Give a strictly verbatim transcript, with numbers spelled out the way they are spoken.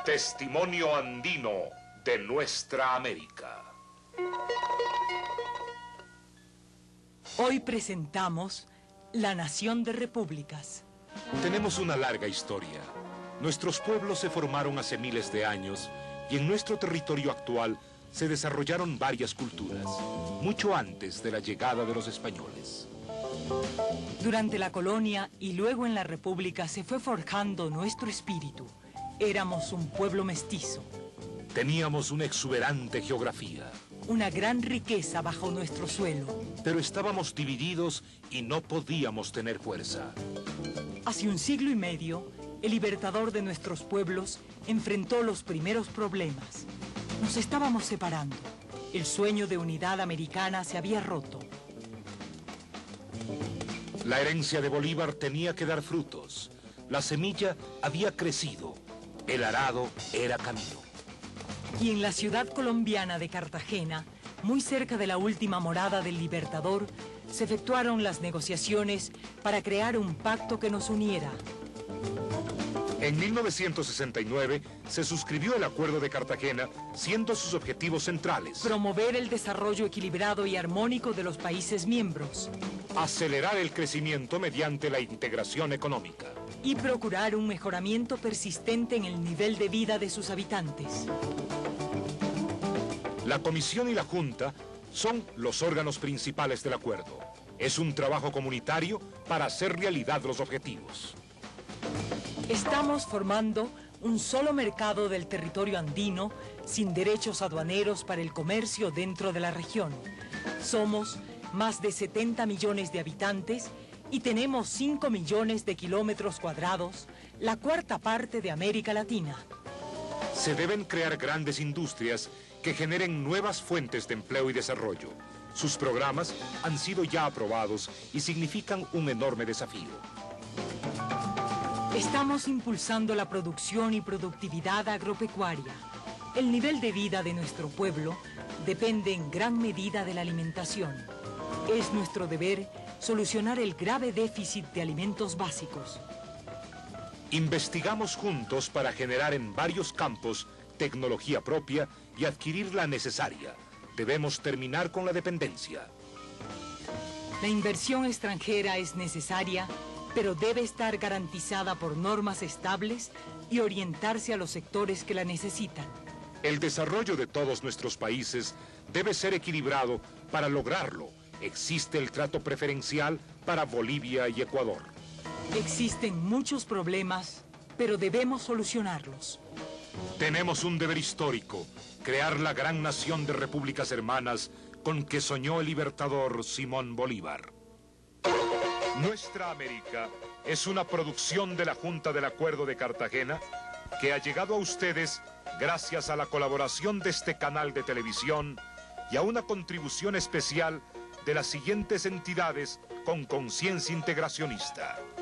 Testimonio andino de nuestra América. Hoy presentamos La Nación de Repúblicas. Tenemos una larga historia. Nuestros pueblos se formaron hace miles de años y en nuestro territorio actual se desarrollaron varias culturas, mucho antes de la llegada de los españoles. Durante la colonia y luego en la República se fue forjando nuestro espíritu. Éramos un pueblo mestizo. Teníamos una exuberante geografía. Una gran riqueza bajo nuestro suelo. Pero estábamos divididos y no podíamos tener fuerza. Hace un siglo y medio, el libertador de nuestros pueblos enfrentó los primeros problemas. Nos estábamos separando. El sueño de unidad americana se había roto. La herencia de Bolívar tenía que dar frutos. La semilla había crecido. El arado era camino. Y en la ciudad colombiana de Cartagena, muy cerca de la última morada del Libertador, se efectuaron las negociaciones para crear un pacto que nos uniera. En mil novecientos sesenta y nueve se suscribió el Acuerdo de Cartagena, siendo sus objetivos centrales: promover el desarrollo equilibrado y armónico de los países miembros, acelerar el crecimiento mediante la integración económica y procurar un mejoramiento persistente en el nivel de vida de sus habitantes. La Comisión y la Junta son los órganos principales del acuerdo. Es un trabajo comunitario para hacer realidad los objetivos. Estamos formando un solo mercado del territorio andino sin derechos aduaneros para el comercio dentro de la región. Somos más de setenta millones de habitantes y tenemos cinco millones de kilómetros cuadrados, la cuarta parte de América Latina. Se deben crear grandes industrias que generen nuevas fuentes de empleo y desarrollo. Sus programas han sido ya aprobados y significan un enorme desafío. Estamos impulsando la producción y productividad agropecuaria. El nivel de vida de nuestro pueblo depende en gran medida de la alimentación. Es nuestro deber solucionar el grave déficit de alimentos básicos. Investigamos juntos para generar en varios campos tecnología propia y adquirir la necesaria. Debemos terminar con la dependencia. La inversión extranjera es necesaria, pero debe estar garantizada por normas estables y orientarse a los sectores que la necesitan. El desarrollo de todos nuestros países debe ser equilibrado. Para lograrlo, existe el trato preferencial para Bolivia y Ecuador. Existen muchos problemas, pero debemos solucionarlos. Tenemos un deber histórico: crear la gran nación de repúblicas hermanas con que soñó el libertador Simón Bolívar. Nuestra América es una producción de la Junta del Acuerdo de Cartagena que ha llegado a ustedes gracias a la colaboración de este canal de televisión y a una contribución especial de las siguientes entidades con conciencia integracionista.